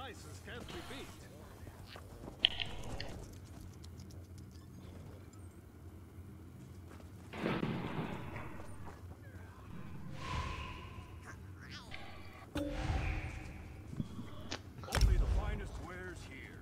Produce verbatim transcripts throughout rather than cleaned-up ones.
prices can't be beat. Only the finest wares here.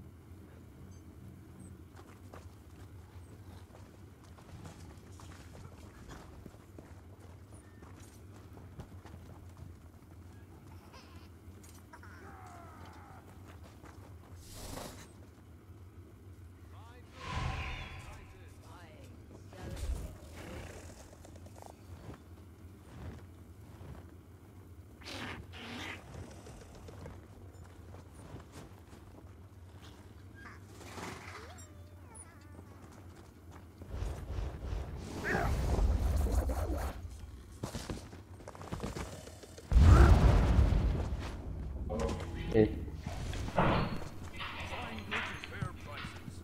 Eh. Fine goods at fair prices.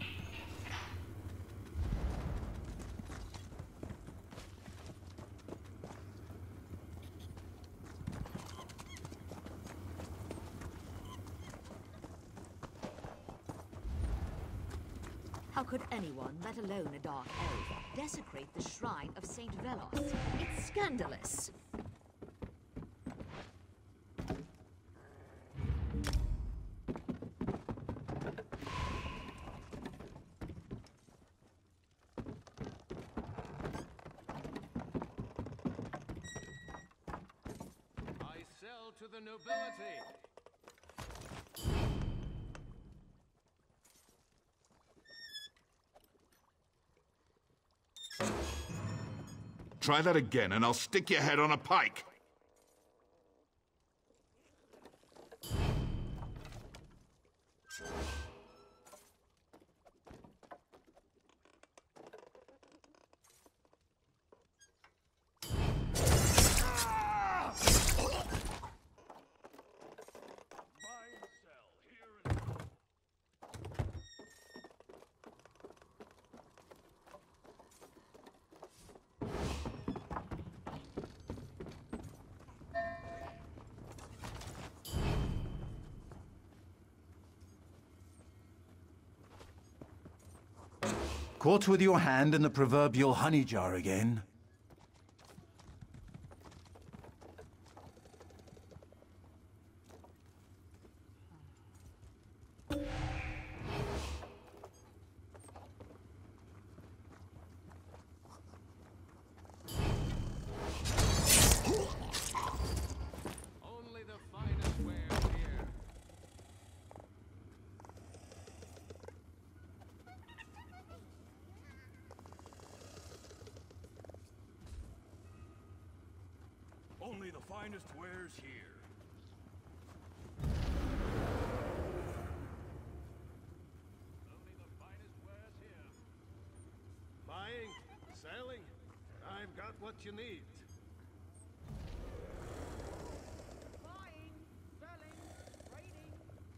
How could anyone, let alone a dark elf, desecrate the shrine of Saint Velos? It's scandalous. I sell to the nobility. Try that again, and I'll stick your head on a pike. Buy and sell here and Caught with your hand in the proverbial honey jar again? only the finest wares here. Only the finest wares here. Only the finest wares here. Buying, selling, I've got what you need. Buying, selling, trading.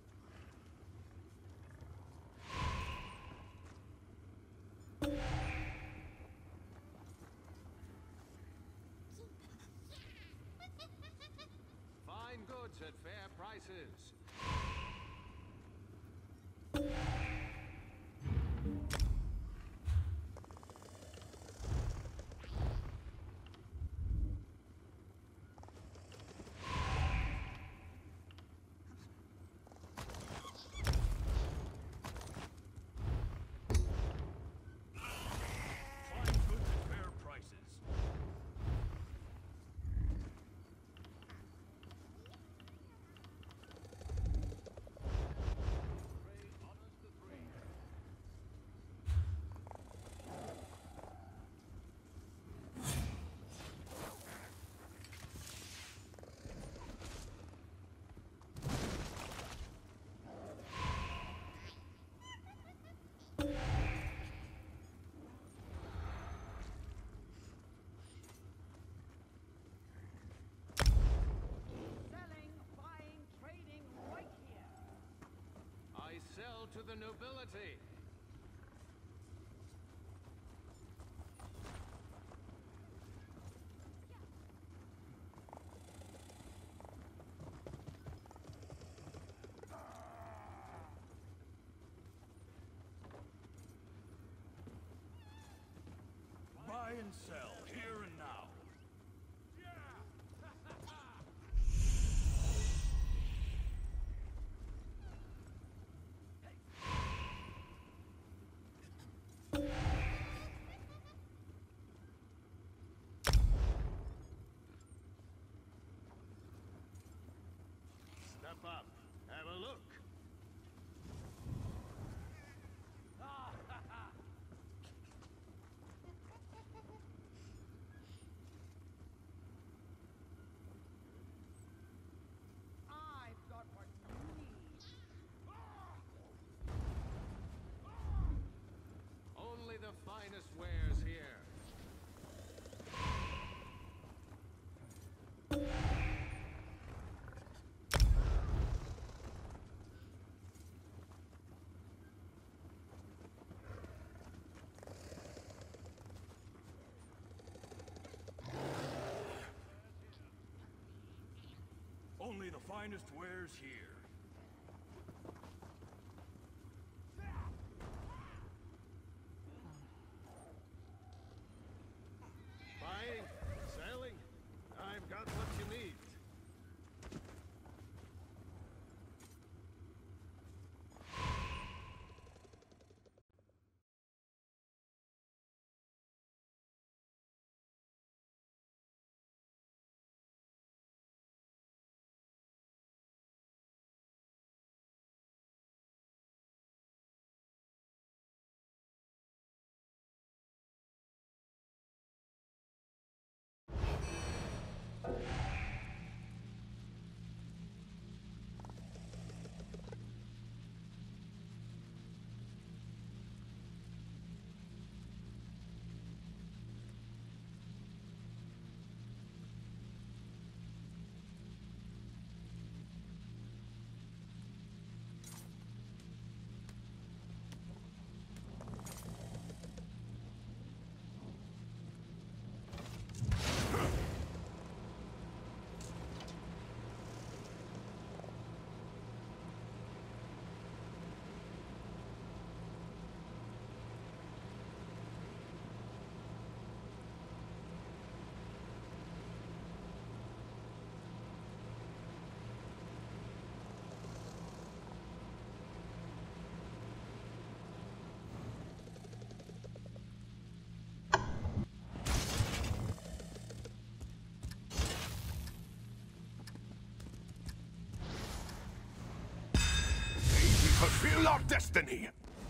Fine goods at fair prices. Fine goods at fair prices. Trade honors the three. Selling, buying, trading right here. I sell to the nobility. Only the finest wares here. Buying, selling. I've got what you need. Fulfill our destiny!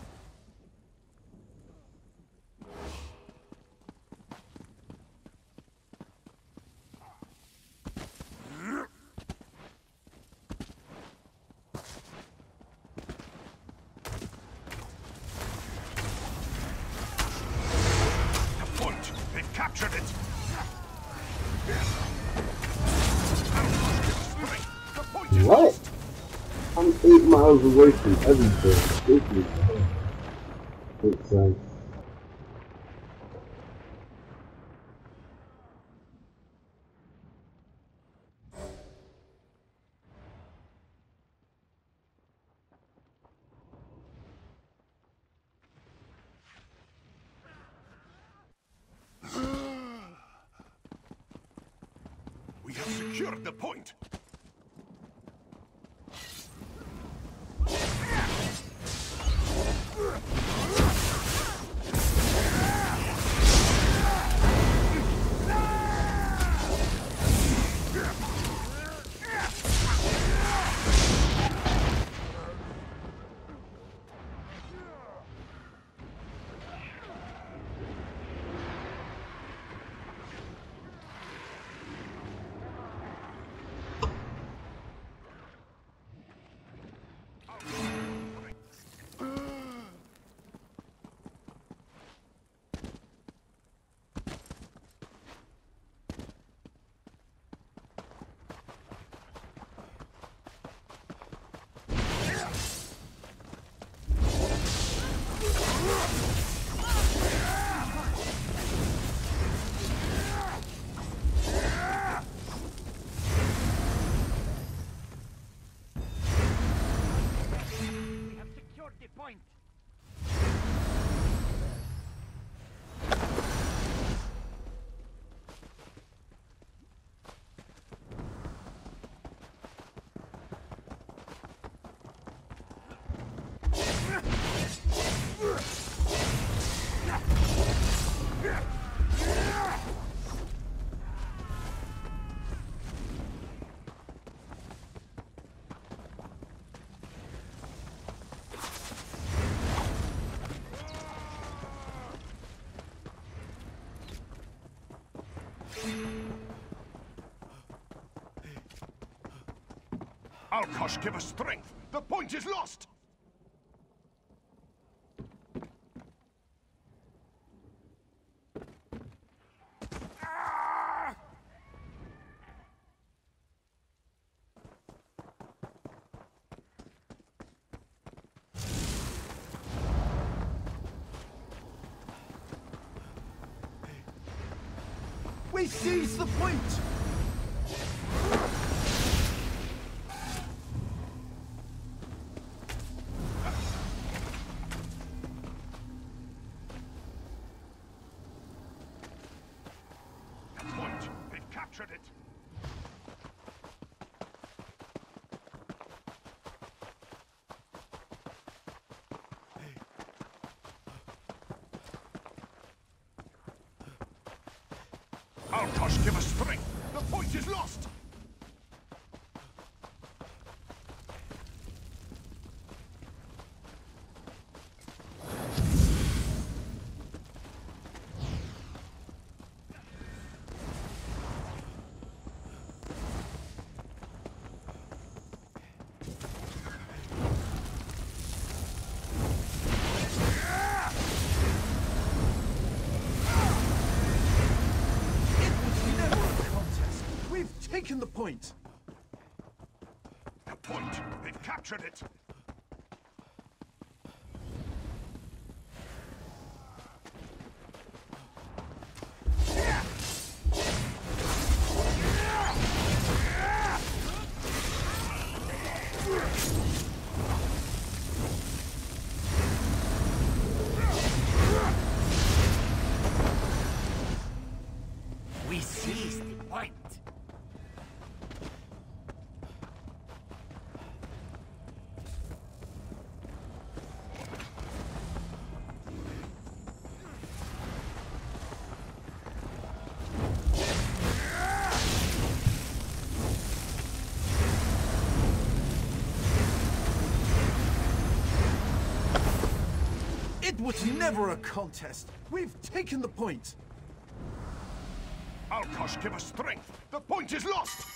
The point! They've captured it! The point is What? lost! I'm eight miles away from everything. This makes sense. We have secured the point! We have secured the point. Alkosh, give us strength! The point is lost! We seize the point! captured it. Alkosh, give us strength. The point is lost. Taken the point. The point. They've captured it. We seized the point. It was never a contest. We've taken the point. Alkosh, give us strength. The point is lost.